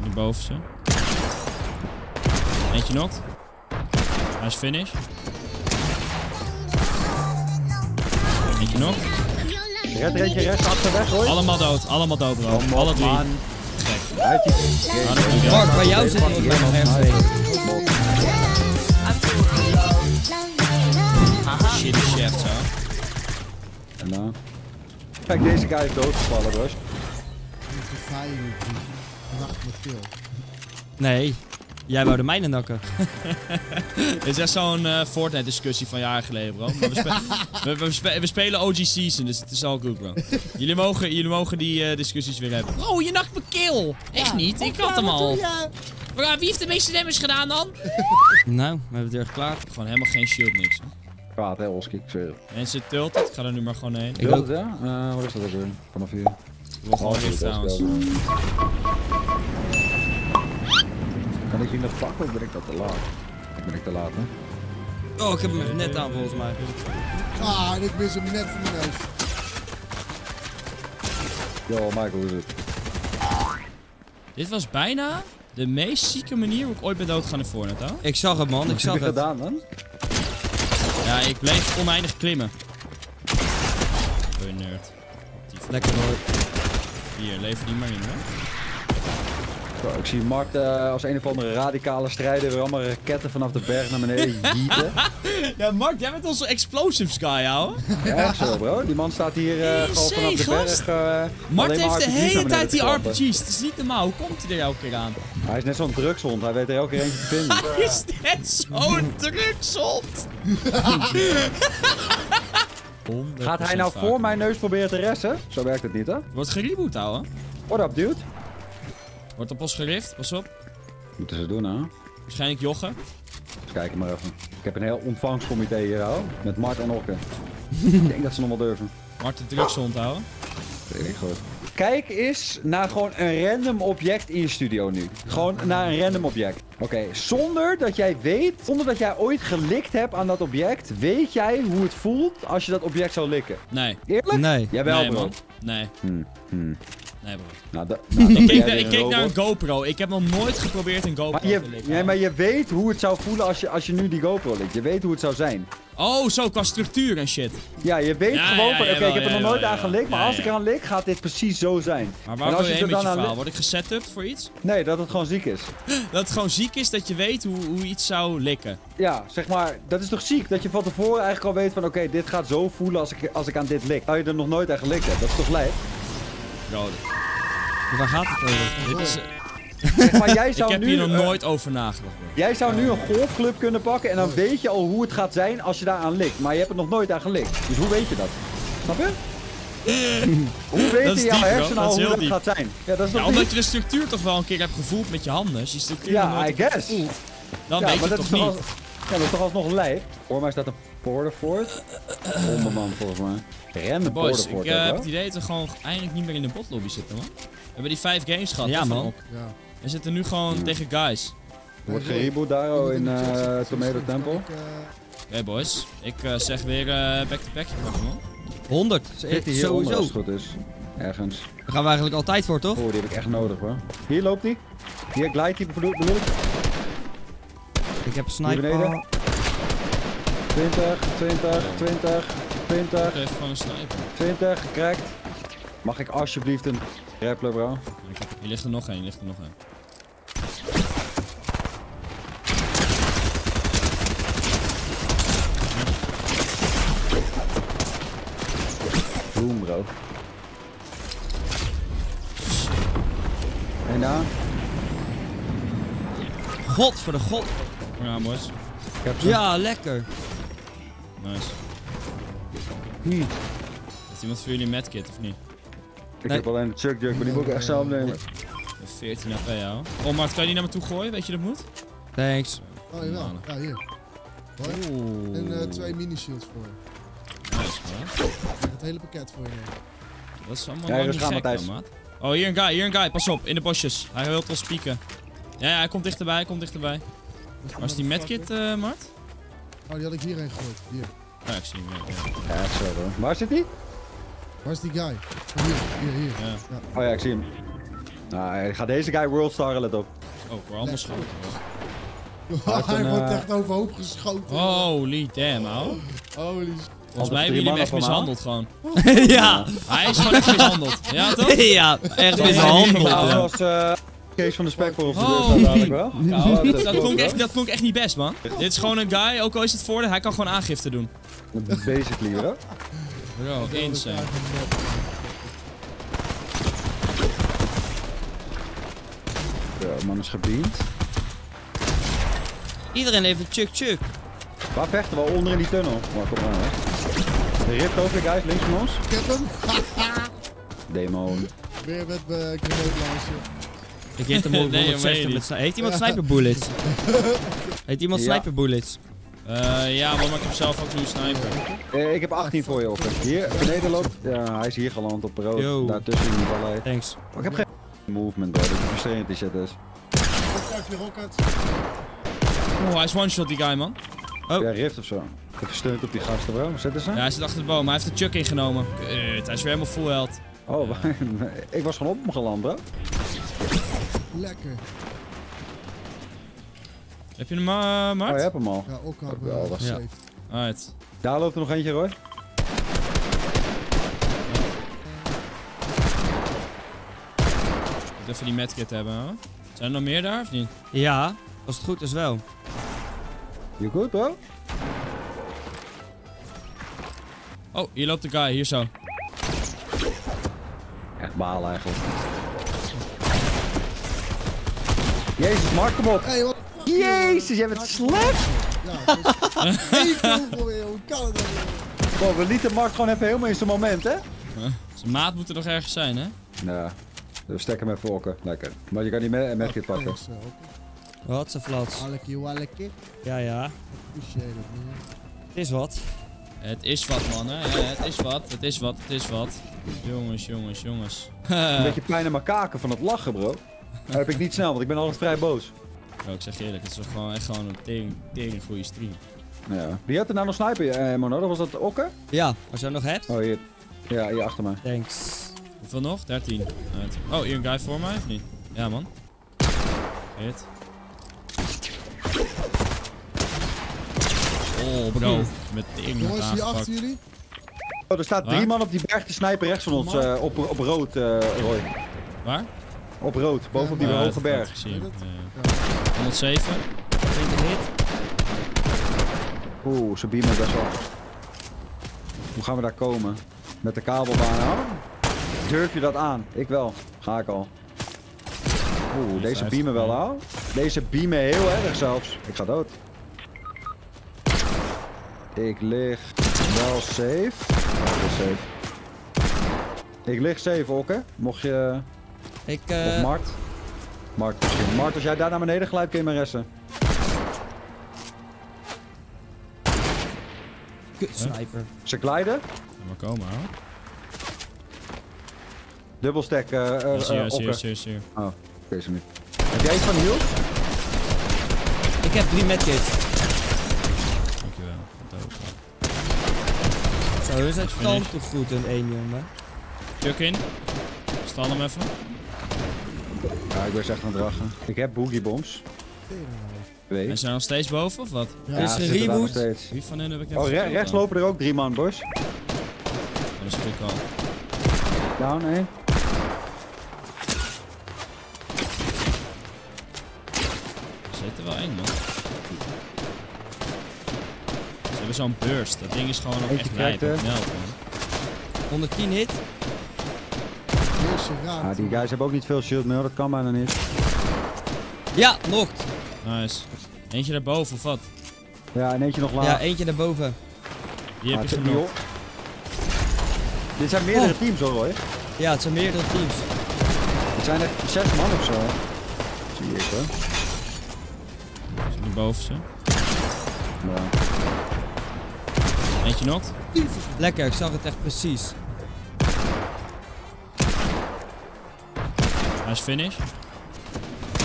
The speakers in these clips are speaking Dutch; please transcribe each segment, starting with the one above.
Nu boven ze. Eentje knokt. Hij is finish. Eentje knokt. Red er eentje rechts achter weg, hoor. Allemaal dood, bro. Alle drie. Uit die... Mark, bij jou zit nog bij nog ergens. Shit, die chef zo. En dan... Kijk, deze guy is doodgevallen, bro. Nee, jij wou de mijne nakken. Dit is echt zo'n Fortnite discussie van jaren geleden, bro. Maar we spelen OG Season, dus het is al goed, bro. Jullie mogen die discussies weer hebben. Oh, je nakt me kill! Echt niet, ik had hem al. Maar wie heeft de meeste damage gedaan dan? Nou, we hebben het weer klaar. Gewoon helemaal geen shield, niks. Hè. Kwaad, hè, Oski, ik zweer. Mensen tilted, ik ga er nu maar gewoon heen. Ik ook. Ja? Waar is dat ook weer? Vanaf hier. Ik wil gewoon rift trouwens. Kan ik die nog pakken of ben ik dat te laat? Ik ben ik te laat, hè? Oh, ik heb hem net aan volgens mij. Ah, en ik mis hem net voor mijn neus. Yo, Michael, hoe is het? Dit was bijna de meest zieke manier hoe ik ooit ben doodgegaan in Fortnite, hoor. Ik zag het, man. Ik zag Wat heb je het. gedaan, man? Ja, ik bleef oneindig klimmen. Goeie nerd. Lekker hoor. Hier, lever die maar in, hoor. Zo, ik zie Mark als een of andere radicale strijder weer allemaal raketten vanaf de berg naar beneden jieten. Ja, Mark, jij bent onze explosives guy, ouwe. Ja, echt zo, bro. Die man staat hier gewoon vanaf de gast. berg. Mark alleen maar heeft de RPG's naar hele beneden tijd die te klappen. RPG's. Het is niet normaal. Hoe komt hij er elke keer aan? Hij is net zo'n drugshond. Hij weet er elke keer eentje te vinden. Hij is net zo'n drugshond. Gaat hij nou voor mijn neus proberen te ressen? Zo werkt het niet, hè? Wordt gereboot, ouwe. What up, dude? Wordt op ons gerift, pas op. Moeten ze doen, hè? Waarschijnlijk joggen. Eens kijken maar even. Ik heb een heel ontvangstcomité hier, hoor. Met Mart en Okke. Ik denk dat ze nog wel durven. Mark de drugshond, ouwe. Weet ik goed. Kijk eens naar gewoon een random object in je studio nu. Gewoon naar een random object. Oké, zonder dat jij weet, zonder dat jij ooit gelikt hebt aan dat object, weet jij hoe het voelt als je dat object zou likken? Nee. Eerlijk? Nee. Jawel, Nee, bro. man. Nee. Nee, bro. Nou, dan Ik ben keek, jij ik weer keek naar een robot. GoPro. Ik heb nog nooit geprobeerd een GoPro Maar te likken. nee, maar je weet hoe het zou voelen als je nu die GoPro likt. Je weet hoe het zou zijn. Oh, zo, qua structuur en shit. Ja, je weet Ja, gewoon ja, van, oké, jawel, ik heb er nog jawel, nooit aan jawel. gelikt, maar Ja, als ik ja. eraan lik, gaat dit precies zo zijn. Maar En waar als wil je er heen met je dan aan verhaal? ligt- Word ik gesetupt voor iets? Nee, dat het gewoon ziek is. Dat het gewoon ziek is dat je weet hoe iets zou likken. Ja, zeg maar, dat is toch ziek? Dat je van tevoren eigenlijk al weet van, oké, dit gaat zo voelen als ik aan dit lik. Als je er nog nooit aan gelikt hebt, dat is toch lijp? Bro, Waar gaat het over? dit is... Zeg maar, jij Ik zou heb nu, hier nog nooit over nagedacht, bro. jij zou nu een golfclub kunnen pakken en dan weet je al hoe het gaat zijn als je daaraan likt. Maar je hebt er nog nooit aan gelikt. Dus hoe weet je dat? Snap je? Hoe weet Dat is je jouw diep, bro. hersenen Dat al is hoe heel dat diep. gaat zijn? Ja, dat is toch Ja, omdat diep? je de structuur toch wel een keer hebt gevoeld met je handen. Als je die structuur nog Ja, nooit I hebt guess. gevoeld, dan Ja, weet je maar het dat toch is niet. Ja, dat is toch alsnog lijp? Voor mij staat een Porterfort. Onderman volgens mij. Random Boys, Porterfort, ik heb bro. het idee dat we gewoon eindelijk niet meer in de botlobby zitten, man. We hebben die 5 games gehad. Ja, hè, van man. Ok. Ja. We zitten nu gewoon tegen guys. Wordt gereboot daar oh, in Tomato Temple. Oké, boys. Ik zeg weer back-to-backje pakken, man. 100. Zit hij hier onder als Sowieso. het goed is. Ergens. Daar gaan we eigenlijk altijd voor, toch? Oh, die heb ik echt nodig, hoor. Hier loopt hij. Hier glijdt hij bedoel ik. Ik heb een Hier sniper. beneden. 20, 20, 20, 20, Ik geef gewoon een sniper. 20, gecrackt. Mag ik alsjeblieft een rappler, bro? Hier ligt er nog één, hier ligt er nog één. Boom, bro. En daar? God voor de god. Ja, boys. Ik heb ze. Ja, lekker. Nice. Hier. Heeft iemand voor jullie een medkit, of niet? Ik Nee. heb alleen de chuck jerk, maar die moet ik echt zelf nemen. 14 AP, jou. Oh, Mart, kan je die naar me toe gooien? Weet je dat moet? Thanks. Oh, jawel. Ja, hier. Hoi. Oeh. En 2 mini-shields voor je. Nice, man. Het hele pakket voor je. Dat is allemaal Ja, wel dus niet gaan, gek, Matthijs. dan, maat. Oh, hier een guy. Pas op, in de bosjes. Hij wil ons pieken. Ja, hij komt dichterbij, hij komt dichterbij. Waar is die medkit, Mart? Oh, die had ik hierheen gegooid. Hier. Ja, ik zie hem. Ja. Ja, echt zo, bro. Waar zit hij? Waar is die guy? Oh, hier. Ja. Oh ja, ik zie hem. Nou, hij gaat deze guy worldstarren, let op. Oh, ik word allemaal schoten. Hij wordt echt overhoop geschoten. Holy damn, ouwe. Holy shit. Volgens mij hebben 3 jullie hem echt mannen mishandeld gewoon. Ja. Hij is gewoon echt mishandeld. Ja, toch? Ja, echt Nou, mishandeld. als Kees van de Spek voor ons de deur Oh. staat dadelijk wel. Nou, dat klonk echt niet best, man. Dit is gewoon een guy, ook al is het voordeel, hij kan gewoon aangifte doen. Basically, bro. Bro, insane. De man is gebeamd. Iedereen heeft een chuk. Waar vechten we? Onder in die tunnel. Maar kom maar, hè. De rift ook weer, guys, links van ons. Ik heb hem. Demon. Weer met mijn grenade launcher. Ik hit hem op Nee, 160 joh, met Heeft iemand sniper bullets? Heeft iemand Ja. sniper bullets? Ja, man, maar ik heb zelf ook nu een sniper. Ik heb 18 voor je, Okke. Hier, beneden loopt. Ja, hij is hier geland op rood. Yo. Daartussen in die vallei. Thanks. Oh, ik heb geen movement, bro. Dat is frustrerend die shit is. Kijk, rocket. Oh, hij is one-shot, die guy, man. Oh. Ja, rift of zo. Even steunt op die gasten, bro. Waar zitten ze? Ja, hij zit achter de boom. Hij heeft de chuck ingenomen. Kut, hij is weer helemaal full health. Oh, ik was gewoon op hem geland, bro. Lekker. Heb je hem, Oh, Mart? je hebt hem al. Ja, ook al wel, dat is safe. Alright. Daar loopt er nog eentje, Roy. Ik moet even die medkit hebben, hoor. Zijn er nog meer daar, of niet? Ja, als het goed is wel. You good, bro? Oh, hier loopt de guy, hier zo. Echt balen eigenlijk. Jezus, Mark, kom op. Hey, wat? Jezus, jij bent slecht. Ja, dat is één kill voor je. Hoe kan het dan? Bro, we lieten Mark gewoon even helemaal in zijn moment, hè? Zijn maat moet er nog ergens zijn, hè? Ja. We stekken hem even okken. Lekker. Maar je kan die medkit pakken. Thanks, Wat ze flats. Wallekie. Ja, ja. Appreciate it, man. Het is wat. Het is wat, man, hè? Ja, het is wat, het is wat, het is wat. Jongens. Een beetje pijn in mijn kaken van het lachen, bro. Dat heb ik niet snel, want ik ben altijd vrij boos. Bro, ik zeg je eerlijk, het is toch gewoon echt gewoon een tering goede stream. Ja. Wie had er nou nog sniper, Mono? Was dat Okke? Ja, als je dat nog hebt. Oh, hier. Ja, hier achter mij. Thanks. Hoeveel nog? 13. Right. Oh, hier een guy voor mij, of niet? Ja, man. Hit. Oh, bro. Met tering Jongens, hier aangepakt. achter jullie. Oh, er staat Waar? 3 man op die berg te snipen rechts van ons. Op rood, Roy. Waar? Op rood, bovenop die Ja, hoge dat berg. ik zie hem. Ja. 107. 20 hit. Oeh, ze beamen best wel. Hoe gaan we daar komen? Met de kabelbaan aan? Durf je dat aan? Ik wel. Ga ik al. Oeh, deze beamen wel aan. Deze beamen heel erg zelfs. Ik ga dood. Ik lig wel safe. Ja, ik lig safe. Ik lig safe, Okke. Mocht je... Ik, Of Mart. Mart misschien. Mart, als jij daar naar beneden glijdt, kun je me resten. sniper. Ze glijden. Laat maar komen, hoor. Dubbelstack, Okke. Hier. Oh, oké, zo niet. Heb jij iets van heal? Ik heb 3 medkits. Dankjewel. Dat ook. Zo, hun zijn Finish. tanden goed in één, jongen. Tuk in. Stal hem even. Ja, ik ben echt aan het dragen. Ik heb boogiebombs. En Twee. zijn nog steeds boven, of wat? Ja, Is ze een zitten daar nog reboot? steeds. Wie van hen heb ik net Oh, gespeeld rechts dan? lopen er ook 3 man, boys. Dat is goed al. Down, hé. Er zit er wel één, man. Ze hebben zo'n burst. Dat ding is gewoon ook Eentje echt lijp. krijgt, Knelt, hè. man. 110 hit. Eerste raad. Ah, die guys hebben ook niet veel shield meer, dat kan bijna niet. Ja, knocked. Nice. Eentje daarboven, of wat? Ja, en eentje nog laag. Ja, eentje daarboven. Hier heb je zit niet genoeg. op. Dit zijn meerdere teams hoor, Roy. Ja, het zijn meerdere teams. Het zijn echt 6 man of zo. Zie ik hoor. Zit die boven ze. Ja. Eentje nog. Lekker, ik zag het echt precies. Hij is finish.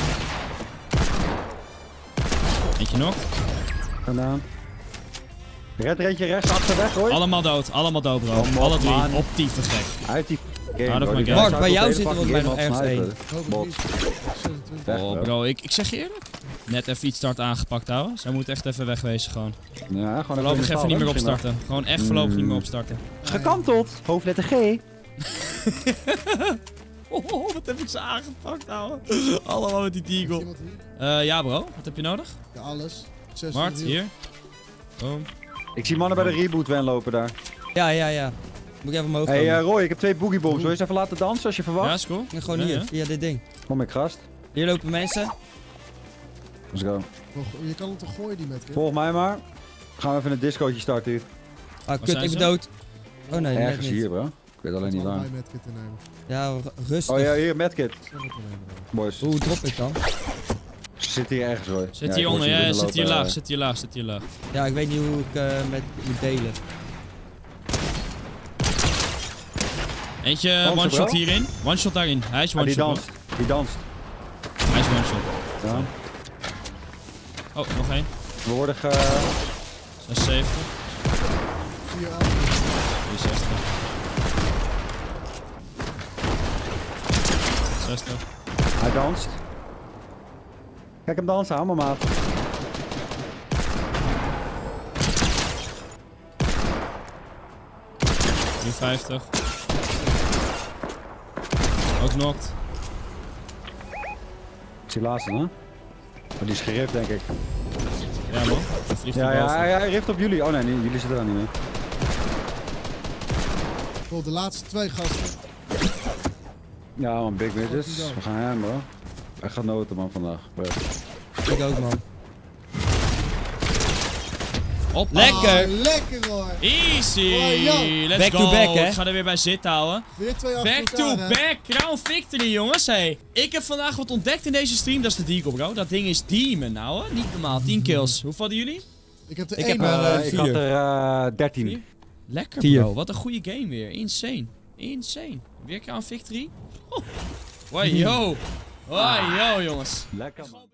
Eentje nog. Gedaan. Red je rechts achter weg, hoor. Allemaal dood, bro. man, Alle drie, man. op die te gek. Uit die game, Out of bro. my Die game. guy Mark, bij zou jou op zit er hele volgens mij nog fucking ergens game één. Bot. Weg, Oh, bro, ik zeg je eerlijk. Net even iets start aangepakt houden. Zij moet echt even wegwezen gewoon. Ja, gewoon Voorlopig even niet meer misschien wel. opstarten. Gewoon echt voorlopig niet meer opstarten. Gekanteld. Hoofdletter G. Oh, wat heb ik ze aangepakt, ouwe. Allemaal met die Is deagle. iemand hier? Ja, bro. Wat heb je nodig? Ja, alles. 6 Mart, hier. Boom. Ik zie mannen bij de reboot van lopen daar. Ja. Moet ik even omhoog komen? Hey Roy, ik heb 2 boogiebombs. Wil je ze even laten dansen als je Ja, verwacht? is cool. Ja, gewoon Ja, hier, ja. via dit ding. Kom ik, gast. Hier lopen mensen. Let's go. Je kan hem toch gooien, die met. Volg mij maar. Gaan we even een discootje starten hier. Ah, kut, zijn ik ze? ben dood. Oh nee, net Ergens niet. hier, bro. Ik weet alleen niet waar. Allebei medkit innemen. Ja, rustig. Oh ja, hier, medkit. Snel met innemen. Boys. Hoe drop ik dan? Ze zit hier ergens, hoor. Zit Ja, hier ik hoor onder, ze ja, binnenlopen, zit hier laag, zit hier laag. Ja, ik weet niet hoe ik met moet delen. Eentje Dansen, one shot bro. hierin. One shot daarin. Hij is Ah, one die shot. danst. Die danst. Bro. Hij is one shot. Ja. Oh, nog één. We worden 76. 4 aan. 63. 60. Hij danst. Kijk hem dansen, hou maar maat. Nu 50. Ook knocked. Ik zie laatste, hè? Oh, die is gerift, denk ik. Ja man. Hij vliegt Ja, erboven. hij rift op jullie. Oh nee, jullie zitten daar niet meer. Voor de laatste 2 gasten. Ja man, big bitches. We gaan hem, bro. Hij gaat noten, man, vandaag. Bro. Ik ook, man. Hoppa. Lekker! Ah, lekker hoor. Easy! Oh, ja. Let's Back go! to back, hè? Ik ga er weer bij zitten houden. Weer 2 achter Back to elkaar, hè. back! Crown victory, jongens. Hey. Ik heb vandaag wat ontdekt in deze stream. Dat is de deagle, bro. Dat ding is demon, ouwe. Niet normaal. 10 kills. Hoeveel hadden jullie? Ik heb er Ik 1 heb er, Ik had 4. er 13. Lekker, 4. bro. Wat een goede game weer. Insane. Insane. Weer Crown victory. Oh. Wow, yo. Wow, yo, jongens. Lekker, man.